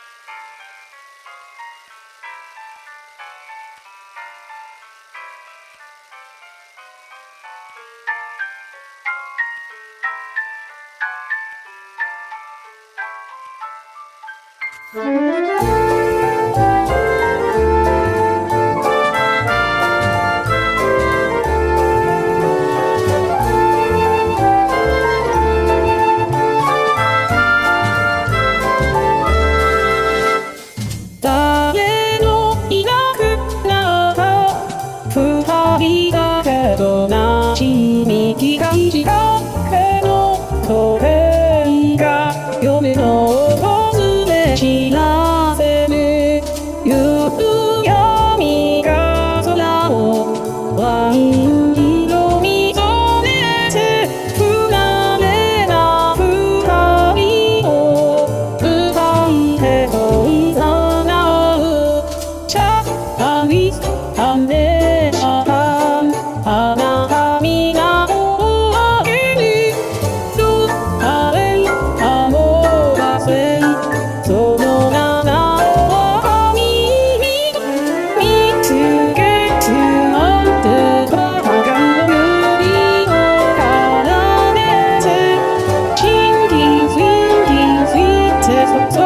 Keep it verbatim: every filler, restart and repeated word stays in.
誰もいなくなった二人だけどなしに気が違うけどそれが夢の訪れ知らせる夕闇が空をワイン色に染めて不慣れな二人を奪って恋さなうチャーリー雨は花はみなをあげるどあれあもがせその名を見見つけつまって鏡の指を奏でて Singing, singing, sweet